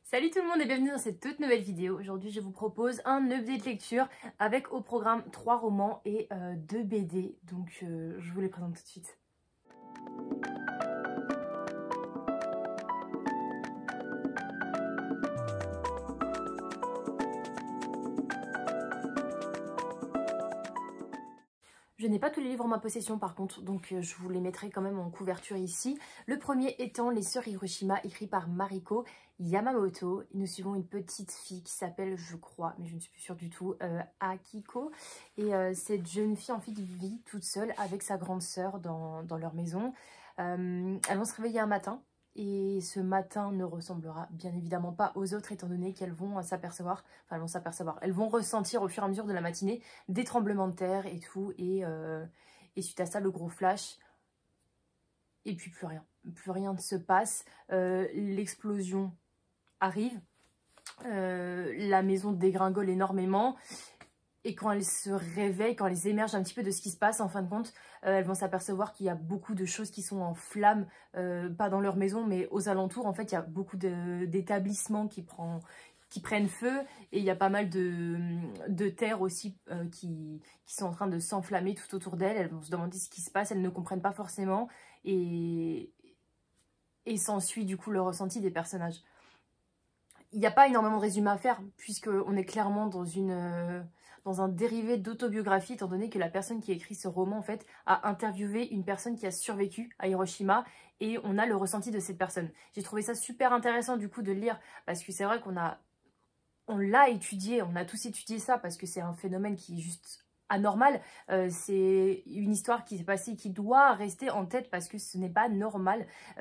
Salut tout le monde et bienvenue dans cette toute nouvelle vidéo. Aujourd'hui je vous propose un update lecture avec au programme 3 romans et 2 BD. Donc je vous les présente tout de suite. Je n'ai pas tous les livres en ma possession par contre, donc je vous les mettrai quand même en couverture ici. Le premier étant Les Sœurs Hiroshima, écrit par Mariko Yamamoto. Nous suivons une petite fille qui s'appelle, je crois, mais je ne suis plus sûre du tout, Akiko. Et cette jeune fille en fait vit toute seule avec sa grande sœur dans leur maison. Elles vont se réveiller un matin. Et ce matin ne ressemblera bien évidemment pas aux autres étant donné qu'elles vont s'apercevoir, elles vont ressentir au fur et à mesure de la matinée des tremblements de terre et tout. Et suite à ça, le gros flash. Et puis plus rien ne se passe. L'explosion arrive. La maison dégringole énormément. Et quand elles se réveillent, quand elles émergent un petit peu de ce qui se passe, en fin de compte, elles vont s'apercevoir qu'il y a beaucoup de choses qui sont en flammes, pas dans leur maison, mais aux alentours. En fait, il y a beaucoup d'établissements qui prennent feu et il y a pas mal de terres aussi qui sont en train de s'enflammer tout autour d'elles. Elles vont se demander ce qui se passe, elles ne comprennent pas forcément et s'ensuit du coup le ressenti des personnages. Il n'y a pas énormément de résumé à faire puisqu'on est clairement dans un dérivé d'autobiographie étant donné que la personne qui a écrit ce roman en fait a interviewé une personne qui a survécu à Hiroshima et on a le ressenti de cette personne. J'ai trouvé ça super intéressant du coup de le lire parce que c'est vrai on l'a étudié, on a tous étudié ça parce que c'est un phénomène qui est juste anormal. C'est une histoire qui s'est passée qui doit rester en tête parce que ce n'est pas normal.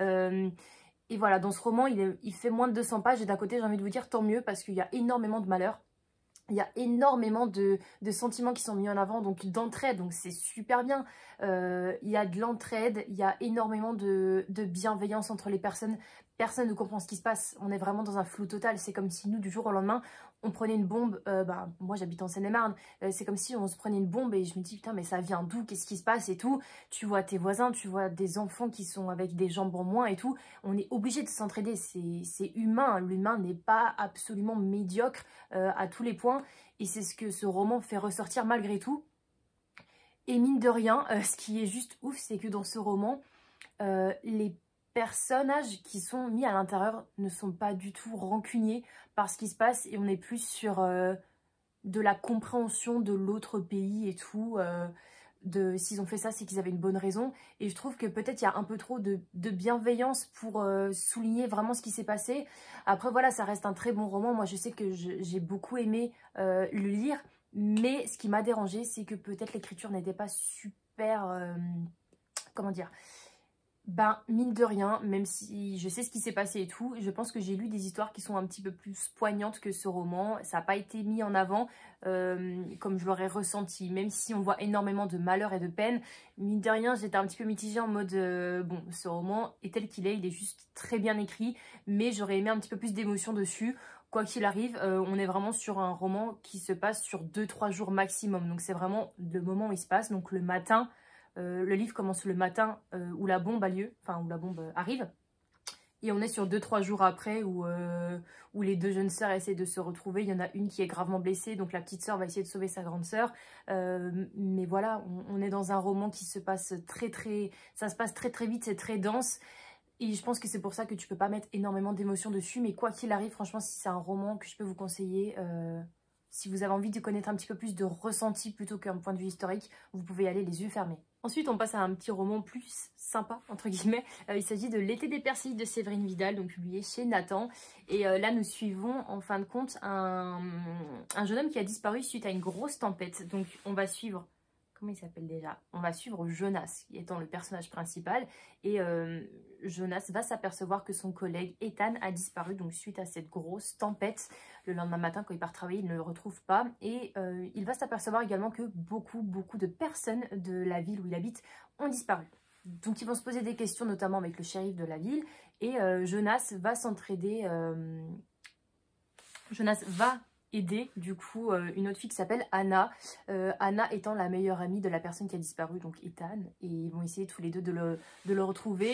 Et voilà, dans ce roman, il fait moins de 200 pages et d'un côté, j'ai envie de vous dire tant mieux parce qu'il y a énormément de malheur. Il y a énormément de sentiments qui sont mis en avant, donc d'entraide, donc c'est super bien. Il y a de l'entraide, il y a énormément de bienveillance entre les personnes. Personne ne comprend ce qui se passe, on est vraiment dans un flou total. C'est comme si nous, du jour au lendemain, on prenait une bombe. Moi, j'habite en Seine-et-Marne. C'est comme si on se prenait une bombe et je me dis, putain, mais ça vient d'où? Qu'est-ce qui se passe et tout? Tu vois tes voisins, tu vois des enfants qui sont avec des jambes en moins et tout. On est obligé de s'entraider, c'est humain. L'humain n'est pas absolument médiocre à tous les points. Et c'est ce que ce roman fait ressortir malgré tout. Et mine de rien, ce qui est juste ouf, c'est que dans ce roman, les personnages qui sont mis à l'intérieur ne sont pas du tout rancuniers par ce qui se passe et on est plus sur de la compréhension de l'autre pays et tout. S'ils ont fait ça, c'est qu'ils avaient une bonne raison. Et je trouve que peut-être il y a un peu trop de bienveillance pour souligner vraiment ce qui s'est passé. Après voilà, ça reste un très bon roman. Moi je sais que j'ai beaucoup aimé le lire. Mais ce qui m'a dérangé, c'est que peut-être l'écriture n'était pas super... comment dire, mine de rien, même si je sais ce qui s'est passé et tout, je pense que j'ai lu des histoires qui sont un petit peu plus poignantes que ce roman. Ça n'a pas été mis en avant comme je l'aurais ressenti, même si on voit énormément de malheur et de peine. Mine de rien, j'étais un petit peu mitigée en mode, bon, ce roman est tel qu'il est, il est juste très bien écrit, mais j'aurais aimé un petit peu plus d'émotion dessus. Quoi qu'il arrive, on est vraiment sur un roman qui se passe sur 2-3 jours maximum. Donc c'est vraiment le moment où il se passe, donc le matin. Le livre commence le matin où la bombe a lieu, enfin où la bombe arrive. Et on est sur 2-3 jours après où les deux jeunes sœurs essaient de se retrouver. Il y en a une qui est gravement blessée, donc la petite sœur va essayer de sauver sa grande sœur. Mais voilà, on est dans un roman qui se passe ça se passe très vite, c'est très dense. Et je pense que c'est pour ça que tu peux pas mettre énormément d'émotions dessus. Mais quoi qu'il arrive, franchement, si c'est un roman que je peux vous conseiller... si vous avez envie de connaître un petit peu plus de ressenti plutôt qu'un point de vue historique, vous pouvez y aller les yeux fermés. Ensuite, on passe à un petit roman plus sympa, entre guillemets. Il s'agit de L'été des persilles de Séverine Vidal, donc publié chez Nathan. Et là, nous suivons en fin de compte un jeune homme qui a disparu suite à une grosse tempête. Donc, on va suivre... Comment il s'appelle déjà? On va suivre Jonas, qui étant le personnage principal. Et Jonas va s'apercevoir que son collègue Ethan a disparu. Donc suite à cette grosse tempête, le lendemain matin, quand il part travailler, il ne le retrouve pas. Et il va s'apercevoir également que beaucoup de personnes de la ville où il habite ont disparu. Donc ils vont se poser des questions, notamment avec le shérif de la ville. Et Jonas va s'entraider... Jonas va aider du coup une autre fille qui s'appelle Anna. Anna étant la meilleure amie de la personne qui a disparu, donc Ethan. Et ils vont essayer tous les deux de le retrouver.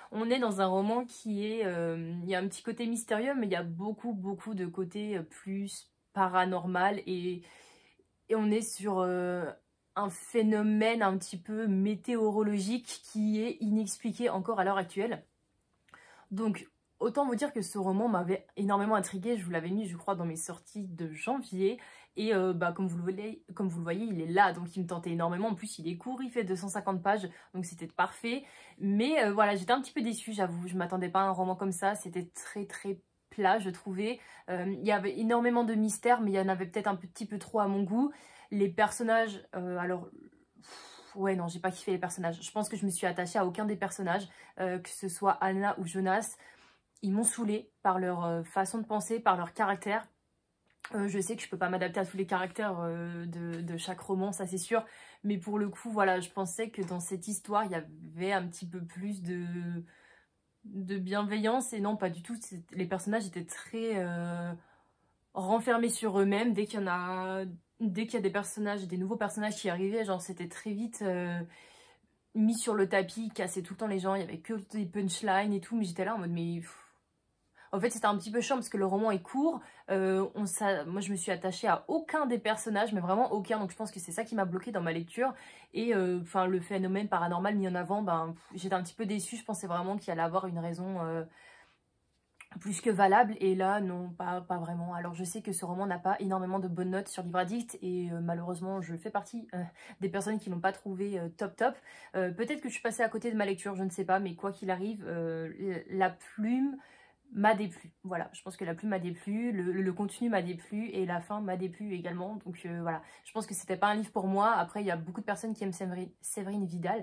On est dans un roman qui est... il y a un petit côté mystérieux, mais il y a beaucoup de côté plus paranormal. Et on est sur un phénomène un petit peu météorologique qui est inexpliqué encore à l'heure actuelle. Donc, autant vous dire que ce roman m'avait énormément intriguée. Je vous l'avais mis, je crois, dans mes sorties de janvier. Et comme vous le voyez, il est là. Donc, il me tentait énormément. En plus, il est court, il fait 250 pages. Donc, c'était parfait. Mais voilà, j'étais un petit peu déçue, j'avoue. Je ne m'attendais pas à un roman comme ça. C'était très plat, je trouvais. Il y avait énormément de mystères, mais il y en avait peut-être un petit peu trop à mon goût. Les personnages, alors... Ouais, non, j'ai pas kiffé les personnages. Je pense que je me suis attachée à aucun des personnages, que ce soit Anna ou Jonas. Ils m'ont saoulée par leur façon de penser, par leur caractère. Je sais que je peux pas m'adapter à tous les caractères de chaque roman, ça c'est sûr. Mais pour le coup, voilà, je pensais que dans cette histoire, il y avait un petit peu plus de bienveillance. Et non, pas du tout. Les personnages étaient très renfermés sur eux-mêmes. Dès qu'il y a des personnages, des nouveaux personnages qui arrivaient, genre c'était très vite mis sur le tapis, cassaient tout le temps les gens, il y avait que des punchlines et tout, mais j'étais là en mode mais... En fait c'était un petit peu chiant parce que le roman est court, moi je me suis attachée à aucun des personnages, mais vraiment aucun, donc je pense que c'est ça qui m'a bloquée dans ma lecture, et enfin le phénomène paranormal mis en avant, ben j'étais un petit peu déçue, je pensais vraiment qu'il allait avoir une raison... plus que valable, et là non, pas vraiment. Alors je sais que ce roman n'a pas énormément de bonnes notes sur Livre Addict, et malheureusement je fais partie des personnes qui n'ont pas trouvé top. Peut-être que je suis passée à côté de ma lecture, je ne sais pas, mais quoi qu'il arrive, la plume m'a déplu. Voilà, je pense que la plume m'a déplu, le contenu m'a déplu, et la fin m'a déplu également. Donc voilà, je pense que c'était pas un livre pour moi. Après, il y a beaucoup de personnes qui aiment Séverine Vidal.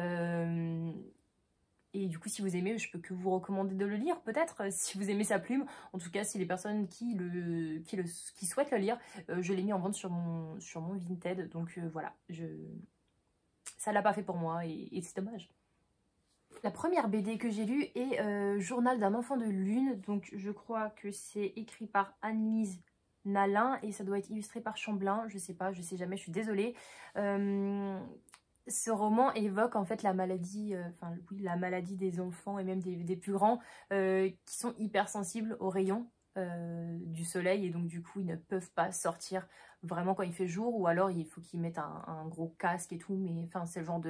Et du coup, si vous aimez, je peux que vous recommander de le lire, peut-être, si vous aimez sa plume. En tout cas, si les personnes qui souhaitent le lire, je l'ai mis en vente sur mon Vinted. Donc voilà, ça l'a pas fait pour moi, et c'est dommage. La première BD que j'ai lue est Journal d'un enfant de lune. Donc je crois que c'est écrit par Anne-Lise Nalin et ça doit être illustré par Chamblin. Je sais pas, je sais jamais, je suis désolée. Ce roman évoque en fait la maladie, la maladie des enfants et même des plus grands qui sont hypersensibles aux rayons du soleil, et donc du coup ils ne peuvent pas sortir vraiment quand il fait jour, ou alors il faut qu'ils mettent un gros casque et tout, mais enfin c'est le genre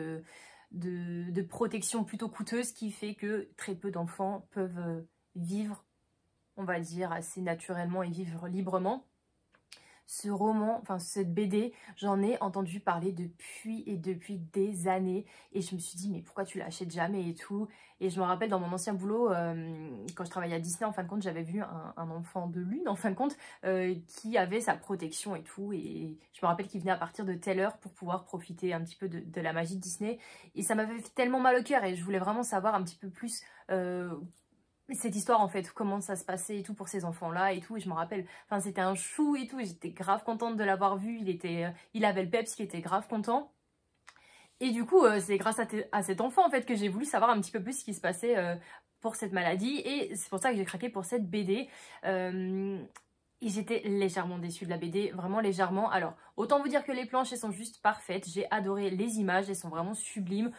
de protection plutôt coûteuse qui fait que très peu d'enfants peuvent vivre, on va dire, assez naturellement et vivre librement. Ce roman, enfin cette BD, j'en ai entendu parler depuis des années, et je me suis dit mais pourquoi tu l'achètes jamais et tout. Et je me rappelle dans mon ancien boulot, quand je travaillais à Disney, en fin de compte j'avais vu un enfant de lune en fin de compte qui avait sa protection et tout, et je me rappelle qu'il venait à partir de telle heure pour pouvoir profiter un petit peu de la magie de Disney, et ça m'avait fait tellement mal au cœur, et je voulais vraiment savoir un petit peu plus cette histoire en fait, comment ça se passait et tout pour ces enfants-là et tout. Et je me rappelle, enfin c'était un chou et tout, et j'étais grave contente de l'avoir vu, il avait le peps, il était grave content. Et du coup, c'est grâce à cet enfant en fait que j'ai voulu savoir un petit peu plus ce qui se passait pour cette maladie, et c'est pour ça que j'ai craqué pour cette BD. Et j'étais légèrement déçue de la BD, vraiment légèrement. Alors, autant vous dire que les planches, elles sont juste parfaites. J'ai adoré les images, elles sont vraiment sublimes.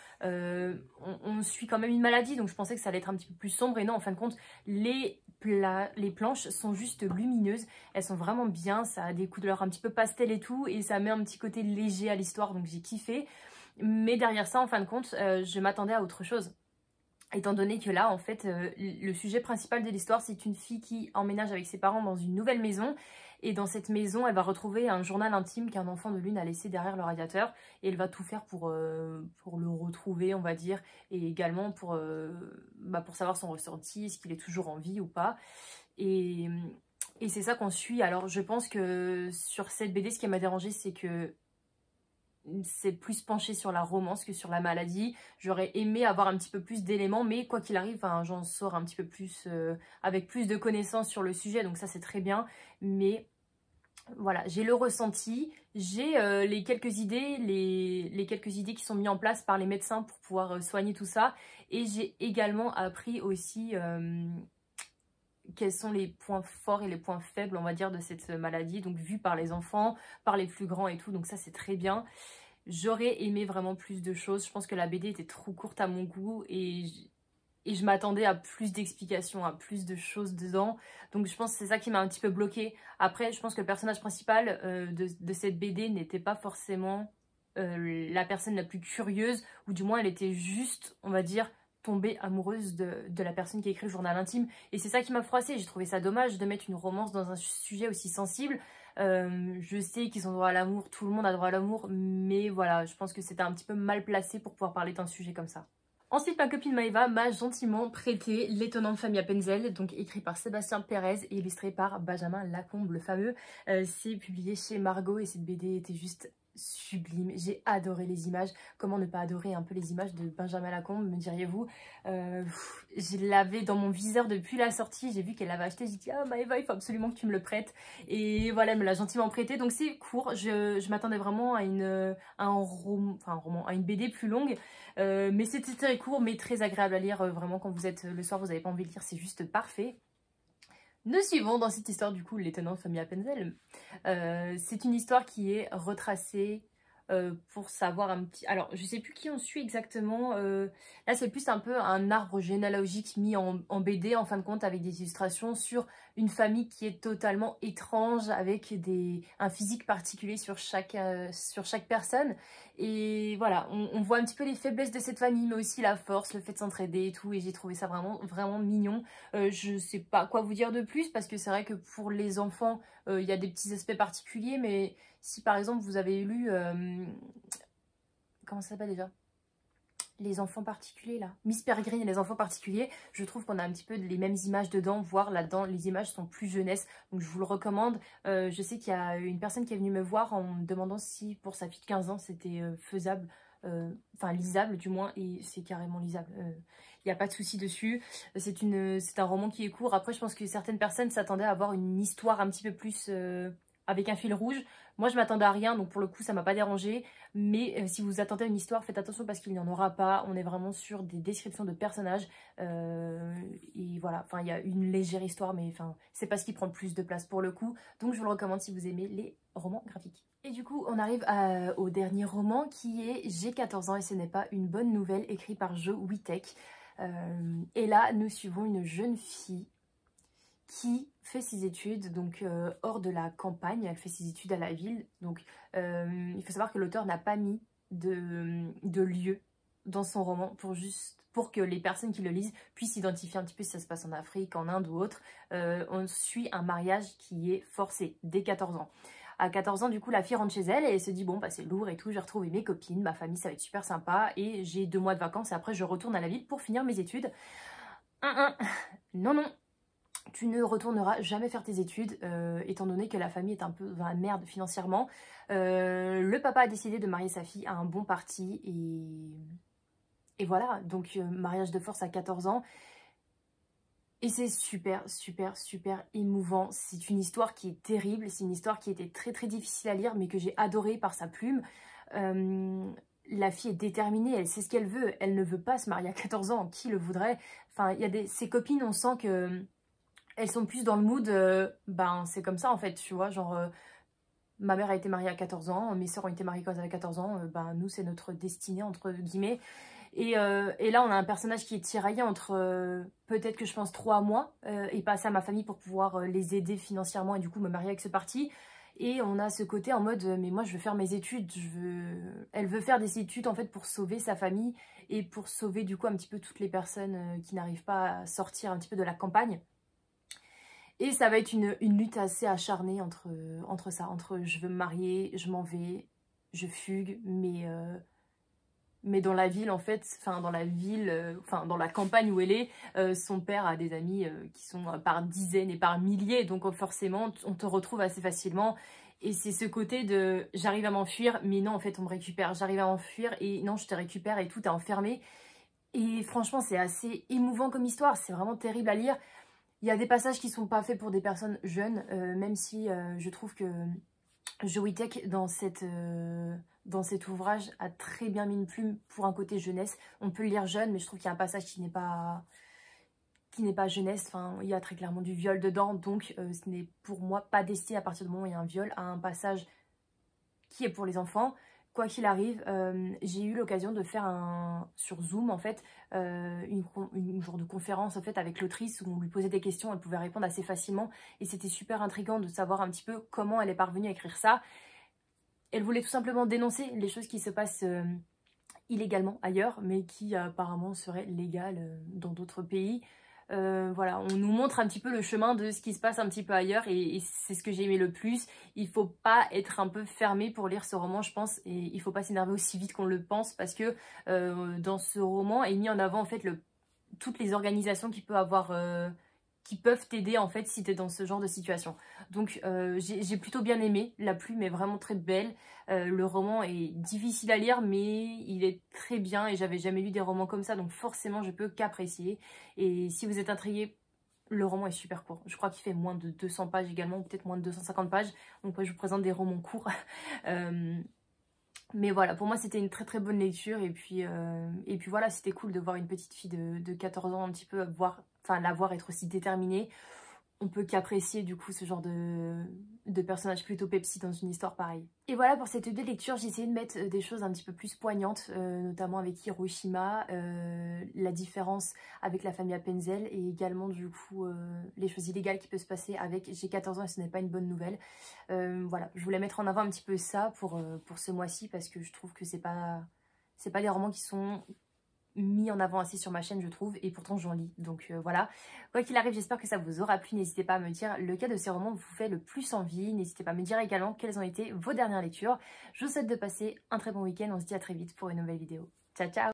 On suit quand même une maladie, donc je pensais que ça allait être un petit peu plus sombre. Et non, en fin de compte, les planches sont juste lumineuses. Elles sont vraiment bien, ça a des couleurs un petit peu pastel et tout. Et ça met un petit côté léger à l'histoire, donc j'ai kiffé. Mais derrière ça, en fin de compte, je m'attendais à autre chose. Étant donné que là, en fait, le sujet principal de l'histoire, c'est une fille qui emménage avec ses parents dans une nouvelle maison. Et dans cette maison, elle va retrouver un journal intime qu'un enfant de lune a laissé derrière le radiateur. Et elle va tout faire pour le retrouver, on va dire. Et également pour savoir son ressenti, est-ce qu'il est toujours en vie ou pas. Et c'est ça qu'on suit. Alors, je pense que sur cette BD, ce qui m'a dérangée, c'est que c'est plus penché sur la romance que sur la maladie. J'aurais aimé avoir un petit peu plus d'éléments, mais quoi qu'il arrive, j'en sors un petit peu plus avec plus de connaissances sur le sujet, donc ça c'est très bien. Mais voilà, j'ai le ressenti, j'ai les quelques idées, les quelques idées qui sont mises en place par les médecins pour pouvoir soigner tout ça, et j'ai également appris aussi quels sont les points forts et les points faibles, on va dire, de cette maladie, donc vu par les enfants, par les plus grands et tout, donc ça c'est très bien. J'aurais aimé vraiment plus de choses, je pense que la BD était trop courte à mon goût, et et je m'attendais à plus d'explications, à plus de choses dedans. Donc je pense que c'est ça qui m'a un petit peu bloquée. Après, je pense que le personnage principal de cette BD n'était pas forcément la personne la plus curieuse, ou du moins elle était juste, on va dire, tombée amoureuse de la personne qui a écrit le journal intime. Et c'est ça qui m'a froissée. J'ai trouvé ça dommage de mettre une romance dans un sujet aussi sensible. Je sais qu'ils ont droit à l'amour, tout le monde a droit à l'amour, mais voilà, je pense que c'était un petit peu mal placé pour pouvoir parler d'un sujet comme ça. Ensuite, ma copine Maëva m'a gentiment prêté L'étonnante famille Appenzell, donc écrit par Sébastien Pérez et illustré par Benjamin Lacombe, le fameux. C'est publié chez Margot et cette BD était juste sublime. J'ai adoré les images. Comment ne pas adorer un peu les images de Benjamin Lacombe, me diriez-vous? Je l'avais dans mon viseur depuis la sortie. J'ai vu qu'elle l'avait acheté. J'ai dit, ah Maëva, il faut absolument que tu me le prêtes. Et voilà, elle me l'a gentiment prêté. Donc c'est court. Je m'attendais vraiment à à une BD plus longue. Mais c'était très court, mais très agréable à lire. Vraiment, quand vous êtes le soir, vous n'avez pas envie de lire, c'est juste parfait. Nous suivons dans cette histoire du coup l'étonnante famille Appenzell. C'est une histoire qui est retracée pour savoir un petit... Alors je sais plus qui on suit exactement. Là c'est plus un peu un arbre généalogique mis en BD en fin de compte avec des illustrations sur une famille qui est totalement étrange avec un physique particulier sur chaque personne. Et voilà, on voit un petit peu les faiblesses de cette famille mais aussi la force, le fait de s'entraider et tout. Et j'ai trouvé ça vraiment, vraiment mignon. Je sais pas quoi vous dire de plus parce que c'est vrai que pour les enfants, il y a des petits aspects particuliers, mais si par exemple vous avez lu, comment ça s'appelle déjà? Les enfants particuliers là, Miss Peregrine et les enfants particuliers, je trouve qu'on a un petit peu les mêmes images dedans, voire là-dedans les images sont plus jeunesse, donc je vous le recommande. Je sais qu'il y a une personne qui est venue me voir en me demandant si pour sa fille de 15 ans c'était faisable, enfin lisable du moins, et c'est carrément lisable. Il n'y a pas de souci dessus. C'est un roman qui est court. Après, je pense que certaines personnes s'attendaient à avoir une histoire un petit peu plus avec un fil rouge. Moi, je m'attendais à rien, donc pour le coup, ça m'a pas dérangé. Mais si vous attendez à une histoire, faites attention parce qu'il n'y en aura pas. On est vraiment sur des descriptions de personnages. Et voilà, enfin, il y a une légère histoire, mais enfin, c'est pas ce qui prend le plus de place pour le coup. Donc, je vous le recommande si vous aimez les romans graphiques. Et du coup, on arrive au dernier roman qui est J'ai 14 ans et ce n'est pas une bonne nouvelle, écrit par Jo Witek. Et là, nous suivons une jeune fille qui fait ses études donc hors de la campagne, elle fait ses études à la ville. Donc il faut savoir que l'auteur n'a pas mis de lieu dans son roman pour que les personnes qui le lisent puissent identifier un petit peu si ça se passe en Afrique, en Inde ou autre. On suit un mariage qui est forcé dès 14 ans. À 14 ans, du coup, la fille rentre chez elle et elle se dit, bon, bah c'est lourd et tout, je vais retrouver mes copines, ma famille, ça va être super sympa et j'ai 2 mois de vacances et après je retourne à la ville pour finir mes études. Non, non, tu ne retourneras jamais faire tes études, étant donné que la famille est un peu dans la merde financièrement. Le papa a décidé de marier sa fille à un bon parti et voilà, donc mariage de force à 14 ans. Et c'est super, super, super émouvant. C'est une histoire qui est terrible. C'est une histoire qui était très, très difficile à lire, mais que j'ai adorée par sa plume. La fille est déterminée, elle sait ce qu'elle veut. Elle ne veut pas se marier à 14 ans. Qui le voudrait? Enfin, il y a ses copines, on sent que elles sont plus dans le mood, ben c'est comme ça en fait, tu vois, genre... ma mère a été mariée à 14 ans, mes soeurs ont été mariées quand elles avaient 14 ans, ben nous c'est notre destinée entre guillemets. Et là, on a un personnage qui est tiraillé entre peut-être que je pense trop à moi et pas assez à ma famille pour pouvoir les aider financièrement et du coup me marier avec ce parti. Et on a ce côté en mode mais moi je veux faire mes études, elle veut faire des études en fait pour sauver sa famille et pour sauver du coup un petit peu toutes les personnes qui n'arrivent pas à sortir un petit peu de la campagne. Et ça va être une lutte assez acharnée entre je veux me marier, je m'en vais, je fugue, mais dans la ville en fait, enfin dans la ville, enfin dans la campagne où elle est, son père a des amis qui sont par dizaines et par milliers, donc forcément on te retrouve assez facilement. Et c'est ce côté de j'arrive à m'enfuir, mais non en fait on me récupère, j'arrive à m'enfuir et non je te récupère et tout, t'es enfermé. Et franchement c'est assez émouvant comme histoire, c'est vraiment terrible à lire. Il y a des passages qui sont pas faits pour des personnes jeunes, même si je trouve que Jo Witek dans cet ouvrage a très bien mis une plume pour un côté jeunesse. On peut le lire jeune, mais je trouve qu'il y a un passage qui n'est pas jeunesse. Enfin, il y a très clairement du viol dedans, donc ce n'est pour moi pas destiné à partir du moment où il y a un viol à un passage qui est pour les enfants. Quoi qu'il arrive, j'ai eu l'occasion de faire sur Zoom en fait une genre de conférence en fait avec l'autrice où on lui posait des questions, elle pouvait répondre assez facilement et c'était super intriguant de savoir un petit peu comment elle est parvenue à écrire ça. Elle voulait tout simplement dénoncer les choses qui se passent illégalement ailleurs mais qui apparemment seraient légales dans d'autres pays. Voilà, on nous montre un petit peu le chemin de ce qui se passe un petit peu ailleurs et c'est ce que j'ai aimé le plus. Il faut pas être un peu fermé pour lire ce roman, je pense, et il faut pas s'énerver aussi vite qu'on le pense parce que dans ce roman est mis en avant en fait toutes les organisations qui peuvent t'aider en fait si tu es dans ce genre de situation. Donc j'ai plutôt bien aimé, la plume est vraiment très belle, le roman est difficile à lire mais il est très bien et j'avais jamais lu des romans comme ça donc forcément je peux qu'apprécier. Et si vous êtes intrigué, le roman est super court, je crois qu'il fait moins de 200 pages également, ou peut-être moins de 250 pages, donc moi je vous présente des romans courts. Mais voilà, pour moi c'était une très très bonne lecture et puis voilà, c'était cool de voir une petite fille de 14 ans un petit peu la voir être aussi déterminée. On peut qu'apprécier du coup ce genre de personnage plutôt Pepsi dans une histoire pareille. Et voilà pour cette deux lectures, j'ai essayé de mettre des choses un petit peu plus poignantes, notamment avec Hiroshima, la différence avec la famille Appenzell et également du coup les choses illégales qui peuvent se passer avec j'ai 14 ans et ce n'est pas une bonne nouvelle. Voilà, je voulais mettre en avant un petit peu ça pour ce mois-ci parce que je trouve que c'est pas des romans qui sont mis en avant assez sur ma chaîne je trouve et pourtant j'en lis donc voilà, quoi qu'il arrive j'espère que ça vous aura plu, n'hésitez pas à me dire lequel de ces romans vous fait le plus envie, n'hésitez pas à me dire également quelles ont été vos dernières lectures. Je vous souhaite de passer un très bon week-end, on se dit à très vite pour une nouvelle vidéo, ciao ciao.